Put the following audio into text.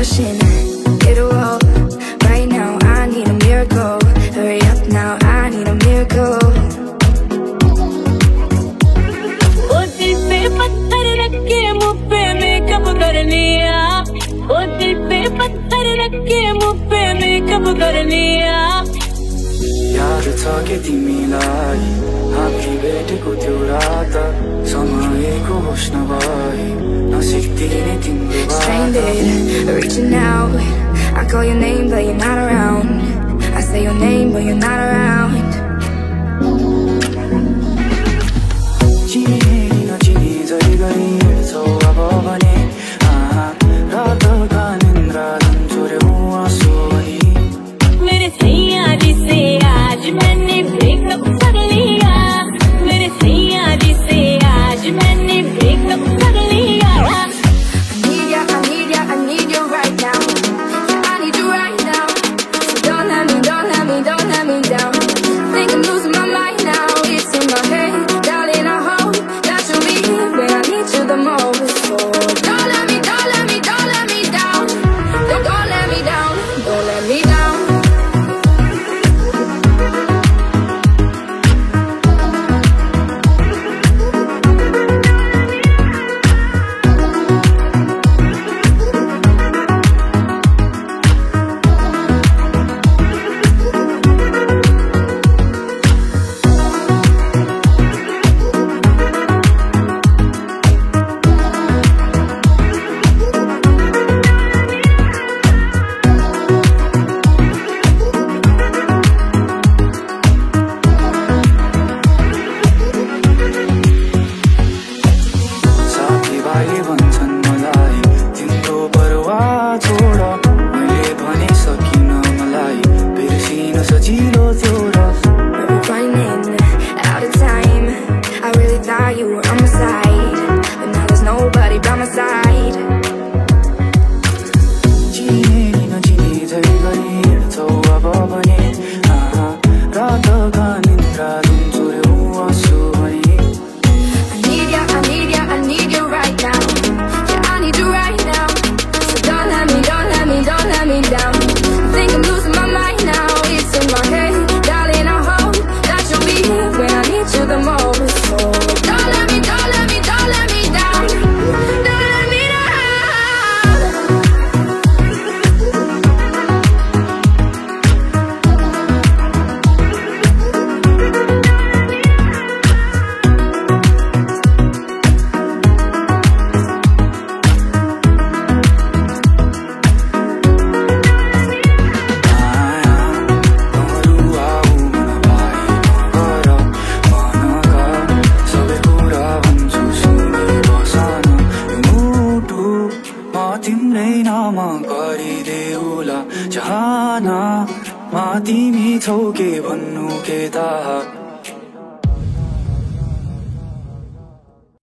rushing. It'll all right now. I need a miracle. Hurry up now. I need a miracle. ओ दिल पे पत्थर रख के मुँह पे मेकअप कर लिया। ओ दिल पे पत्थर रख के मुँह पे मेकअप कर लिया। याद छ के तिमीलाई हामी भेटेको त्यो रात समयको होस नभए नसिक्दिने तिम्रो बात। Stranded, reaching out. I call your name but you're not around. I say your name but you're not around. चिने नचिने जरी गरी हिँड्छौ अब भने रातका निन्द्रा छोड्यौ आँसु भनी। मेरे सैया जी से आज मैंने ब्रेकअप कर लिया। मेरे सैया जी से आज मैंने ब्रेकअप कर लिया। I need you right now. Yeah, I need you right now. So don't let me down. Think I'm losing my mind now. It's in my head, darling. I hope that you'll be here when I need you the most. So don't let me down. Don't let me down. Don't let me down. साथीभाइले भन्छन् मलाई तिम्रो परवाह छोड। मैले भने सकिन मलाई बिर्सिन सजिलो त्यो रस। We were running out of time. I really thought you were on my side, but now there's nobody by my side. चिने नचिने झै गरी हिँड्छौ अब भने रातका निन्द्रा छोड्यौ आँसु भनी। I need you right now. Yeah, I need you right now. So don't let me down. Think I'm losing my mind now. It's in my head, darling. I hope that you'll be here when I need you the most. So don't let me down. Don't let me down. तिम्रै नाम गरिदेऊला चाहना मा तिमी छौ के भन्नु के थाहा।